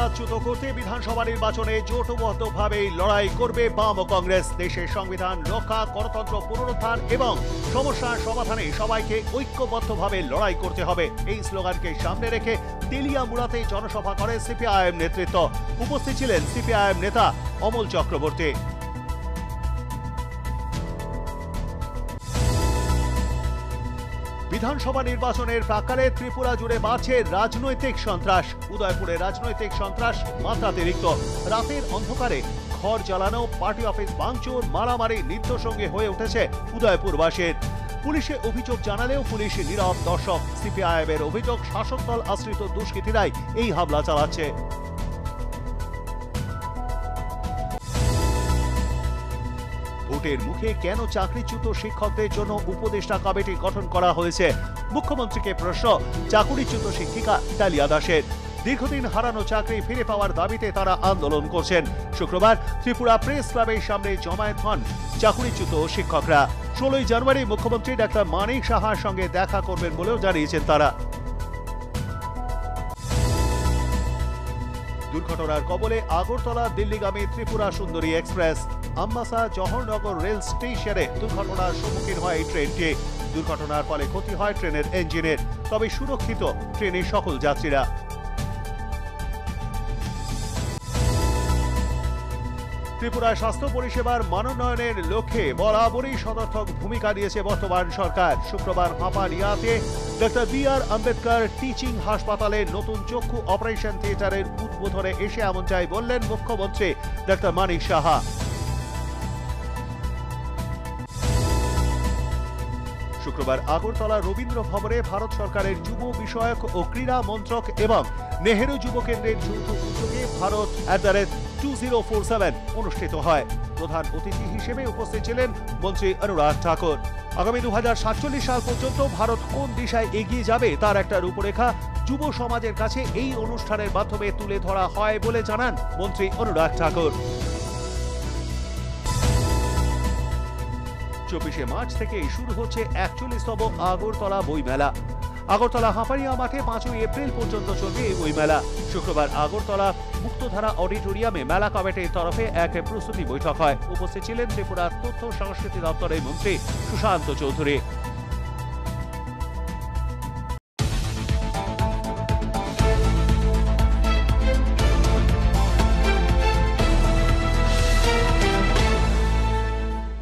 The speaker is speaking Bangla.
পশ্চাৎচ্যুত করতে বিধানসভা নির্বাচনে জোটবদ্ধভাবে লড়াই করবে বাম ও কংগ্রেস। দেশের সংবিধান রক্ষা, গণতন্ত্র পুনরুদ্ধার এবং সমস্যার সমাধানে সবাইকে ঐক্যবদ্ধভাবে লড়াই করতে হবে, এই স্লোগানকে সামনে রেখে তেলিয়ামুড়াতে জনসভা করে সিপিআইএম নেতৃত্ব। উপস্থিত ছিলেন সিপিআইএম নেতা অমল চক্রবর্তী। বিধানসভা নির্বাচনের প্রাক্কালে ত্রিপুরা জুড়ে বাড়ছে রাজনৈতিক সন্ত্রাস। উদয়পুরে রাজনৈতিক সন্ত্রাস মাত্রাতিরিক্ত। রাতের অন্ধকারে ঘর জ্বালানো, পার্টি অফিস ভাঙচুর, মারামারি নিত্যসঙ্গী হয়ে উঠেছে উদয়পুরবাসীর। পুলিশে অভিযোগ জানালেও পুলিশ নীরব দর্শক। সিপিআইএম এর অভিযোগ, শাসক দল আশ্রিত দুষ্কৃতীরাই এই হামলা চালাচ্ছে। ভোটের মুখে কেন চাকরিচ্যুত শিক্ষকদের জন্য উপদেষ্টা কমিটি গঠন করা হয়েছে? মুখ্যমন্ত্রীকে প্রশ্ন চাকরিচ্যুত শিক্ষিকা ডালিয়া দাসের। দীর্ঘদিন হারানো চাকরি ফিরে পাওয়ার দাবিতে তারা আন্দোলন করছেন। শুক্রবার ত্রিপুরা প্রেস ক্লাবের সামনে জমায়েত হন চাকরিচ্যুত শিক্ষকরা। 16 জানুয়ারি মুখ্যমন্ত্রী ডাক্তার মানিক সাহার সঙ্গে দেখা করবেন বলেও জানিয়েছেন তারা। দুর্ঘটনার কবলে আগরতলা দিল্লিগামী ত্রিপুরা সুন্দরী এক্সপ্রেস। আমবাসা জওহরনগর রেল স্টেশনে দুর্ঘটনার সম্মুখীন হয় এই ট্রেনটি। দুর্ঘটনার ফলে ক্ষতি হয় ট্রেনের ইঞ্জিনের, তবে সুরক্ষিত ট্রেনের সকল যাত্রীরা। ত্রিপুরার স্বাস্থ্য পরিষেবার মানোন্নয়নের লক্ষ্যে বরাবরই সদর্থক ভূমিকা নিয়েছে বর্তমান সরকার। শুক্রবার হাপানিয়াতে ডক্টর বি.আর. আম্বেদকর টিচিং হাসপাতালে নতুন চক্ষু অপারেশন থিয়েটারের উদ্বোধনে এসে এমনটাই বললেন মুখ্যমন্ত্রী ডক্টর মানিক সাহা। শুক্রবার আগরতলা রবীন্দ্র ভবনে ভারত সরকারের যুব বিষয়ক ও ক্রীড়া মন্ত্রক এবং নেহেরু যুব কেন্দ্রের যৌথ উদ্যোগে ভারত @2047 অনুষ্ঠিত হয়। প্রধান অতিথি হিসেবে উপস্থিত ছিলেন মন্ত্রী অনুরাগ ঠাকুর। আগামী 2047 সাল পর্যন্ত ভারত কোন দিশায় এগিয়ে যাবে তার একটা রূপরেখা যুব সমাজের কাছে এই অনুষ্ঠানের মাধ্যমে তুলে ধরা হয় বলে জানান মন্ত্রী অনুরাগ ঠাকুর। 24শে মার্চ থেকে শুরু হচ্ছে 41তম আগরতলা বইমেলা। আগরতলা হাঁপানিয়া মাঠে 5ই এপ্রিল পর্যন্ত চলবে এই বইমেলা। শুক্রবার আগরতলা মুক্তধারা অডিটোরিয়ামে মেলা কমিটির তরফে এক প্রস্তুতি বৈঠক হয়। উপস্থিত ছিলেন ত্রিপুরা তথ্য সংস্কৃতি দপ্তরের মন্ত্রী সুশান্ত চৌধুরী।